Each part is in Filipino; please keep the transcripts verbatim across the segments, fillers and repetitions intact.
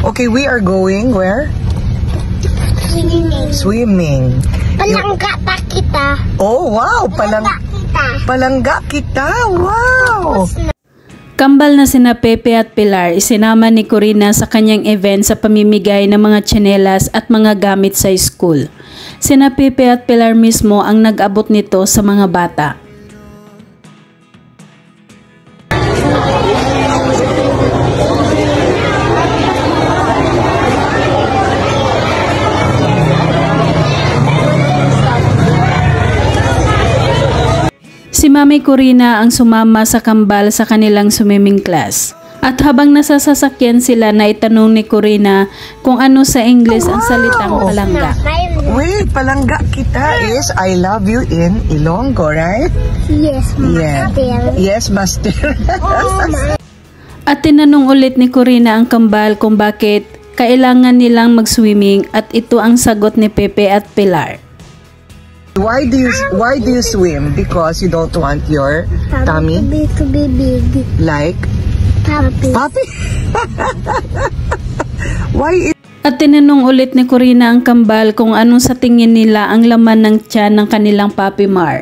Okay, we are going where? Swimming. Swimming. Palangga pa kita. Oh, wow! Palang kita. palangga kita. Wow! Kambal na sina Pepe at Pilar, isinama ni Corina sa kanyang event sa pamimigay ng mga tsinelas at mga gamit sa school. Sina Pepe at Pilar mismo ang nag-abot nito sa mga bata. Si Mami Corina ang sumama sa kambal sa kanilang swimming class. At habang nasa sasakyan sila, naitanong ni Corina kung ano sa English ang salitang palangga. Wait, palangga kita is I love you in Ilonggo, right? Yes, Yeah. master. Yes, master. At tinanong ulit ni Corina ang kambal kung bakit kailangan nilang mag-swimming at ito ang sagot ni Pepe at Pilar. Why do you why do you swim? Because you don't want your tummy To be, to be big. like Papi. puppy. Why is At tinanong ulit ni Corina ang kambal kung anong sa tingin nila ang laman ng tiyan ng kanilang Papi Mar.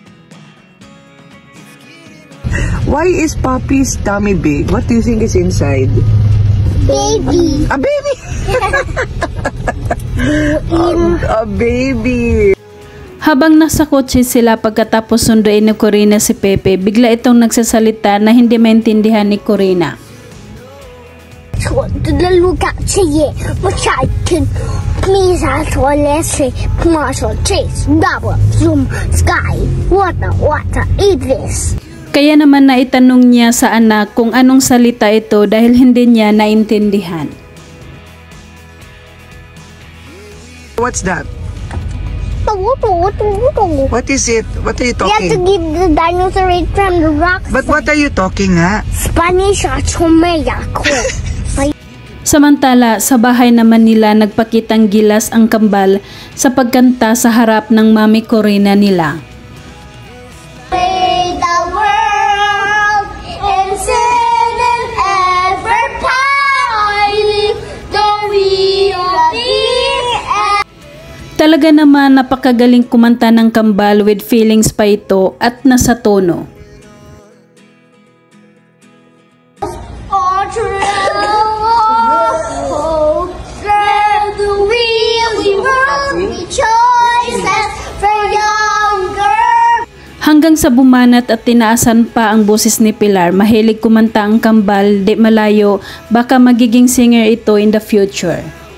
why is puppy's tummy big? What do you think is inside? Baby. A baby. a, a baby. Habang nasa kotse sila pagkatapos sunduin ni Corina si Pepe, bigla itong nagsasalita na hindi maintindihan ni Corina. 我的路感这也我下天，米莎说的是，我说这是 double zoom sky. What the what the is this? Kaya naman naitanong niya sa anak kung anong salita ito dahil hindi niya naintindihan. What's that? You What is it? What are you have to talking? give the dinosaur it from the rocks. But what are you talking, ha? Spanish at Chomeyako. Samantala, sa bahay naman nila nagpakitang gilas ang kambal sa pagkanta sa harap ng Mami Corina nila. The world and sin and ever piling, though we are the Talaga naman napakagaling kumanta ng kambal with feelings pa ito at nasa tono. all true. Oh, share the really worldly choices for younger. Hanggang sa bumanat at tinaasan pa ang boses ni Pilar, mahilig kumanta ang kambal, di malayo, baka magiging singer ito in the future.